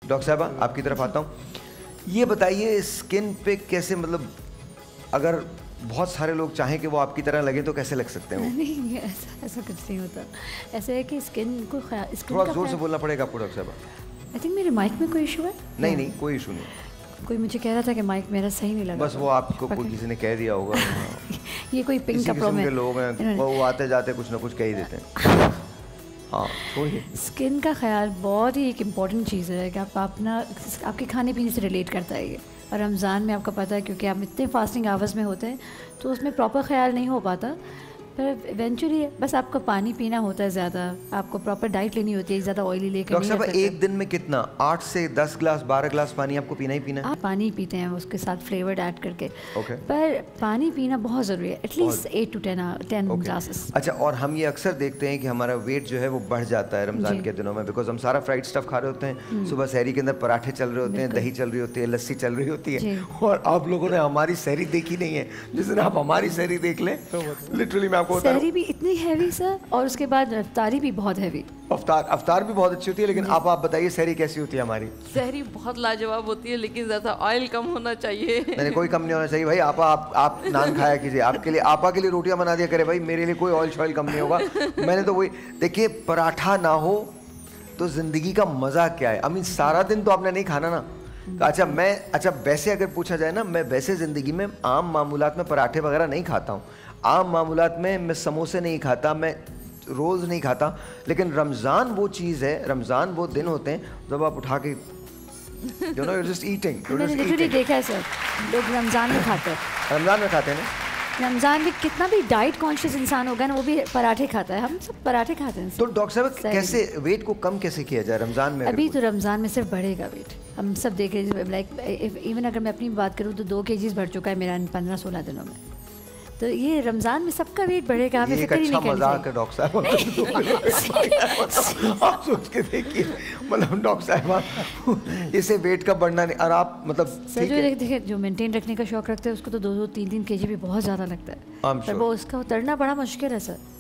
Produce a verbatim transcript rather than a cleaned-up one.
Doctor साहबा आपकी तरफ आता हूँ, ये बताइए स्किन पे कैसे, मतलब अगर बहुत सारे लोग चाहें कि वो आपकी तरह लगे तो कैसे लग सकते हैं वो? नहीं, ऐसा ऐसा कुछ नहीं होता। ऐसा है कि स्किन को थोड़ा जोर से बोलना पड़ेगा आपको डॉक्टर साहबा। आई थिंक मेरे माइक में कोई इशू है? नहीं नहीं कोई इशू नहीं। कोई मुझे कह रहा था कि माइक मेरा सही नहीं लगा, बस वो आपको कोई किसी ने कह दिया होगा। ये कोई पिंक का प्रॉब्लम है, लोग हैं वो आते जाते कुछ ना कुछ कह ही देते हैं। हाँ, स्किन का ख्याल बहुत ही एक इम्पॉर्टेंट चीज़ है कि आप अपना आपके खाने पीने से रिलेट करता है ये। और रमज़ान में आपको पता है क्योंकि आप इतने फास्टिंग आवर्स में होते हैं तो उसमें प्रॉपर ख्याल नहीं हो पाता, पर इवेंचुअली बस आपको पानी पीना होता है ज़्यादा, आपको प्रॉपर डाइट लेनी होती है, ज़्यादा ऑयली लेकर डॉक्टर साहब एक दिन में कितना, आठ से दस गिलास बारह गिलास पानी आपको पीना ही पीना है? आप पानी पीते हैं उसके साथ फ्लेवर्ड ऐड करके, okay. पर पानी पीना बहुत ज़रूरी है, at least eight to ten ten glasses. अच्छा, और हम ये अक्सर देखते हैं कि हमारा वेट जो है वो बढ़ जाता है रमज़ान के दिनों में, बिकॉज हम सारा फ्राइड स्टफ खा रहे होते हैं, सुबह सहरी के अंदर पराठे चल रहे होते हैं, दही चल रही होती है, लस्सी चल रही होती है, और आप लोगों ने हमारी सहरी देखी नहीं है। जिस दिन आप हमारी सहरी देख लें, लिटरली मैं आपको सहरी भी इतनी हैवी सर, और उसके बाद अफ्तारी भी बहुत हैवी। अफ्तार अफ्तार भी बहुत अच्छी होती है, लेकिन आप आप बताइए सहरी कैसी होती है हमारी? सहरी बहुत लाजवाब होती है, लेकिन ज़्यादा ऑयल कम होना चाहिए। नहीं, कोई कम नहीं होना चाहिए भाई। आपा आप आप नान खाया कीजिए, आपके लिए आपा के लिए रोटियां बना दिया करे भाई, मेरे लिए कोई ऑयल शॉयल कम नहीं होगा। मैंने तो वही, देखिए पराठा ना हो तो ज़िंदगी का मज़ा क्या है? आई मीन सारा दिन तो आपने नहीं खाना ना। अच्छा मैं अच्छा वैसे अगर पूछा जाए ना, मैं वैसे ज़िंदगी में आम मामूलात में पराठे वगैरह नहीं खाता हूँ, आम मामूलात में मैं समोसे नहीं खाता, मैं रोज़ नहीं खाता, लेकिन रमज़ान वो चीज़ है, रमज़ान वो दिन होते हैं जब आप उठा के you know you just eating. मैंने लिटरली देखा है सर, लोग रमज़ान में खाते हैं, रमज़ान में खाते हैं ना, रमज़ान में कितना भी डाइट कॉन्शियस इंसान होगा ना वो भी पराठे खाता है, हम सब पराठे खाते हैं। तो डॉक्टर साहब कैसे वेट को कम कैसे किया जाए रमज़ान में? अभी तो रमज़ान में सिर्फ बढ़ेगा वेट, हम सब देख रहे हैं, लाइक इवन अगर मैं अपनी बात करूँ तो दो केजीज बढ़ चुका है मेरा पंद्रह सोलह दिनों में। तो ये रमज़ान में सबका वेट बढ़ेगा, हमें फिक्र ही नहीं करनी चाहिए। मजाक है डॉक्टर साहब, आप सोच के देखिए, मतलब डॉक्टर साहब इसे वेट का बढ़ना नहीं, और आप मतलब सर जो देखिए जो मेंटेन रखने का शौक रखते हैं उसको तो दो दो तीन तीन केजी भी बहुत ज़्यादा लगता है, पर वो उसका उतरना बड़ा मुश्किल है सर।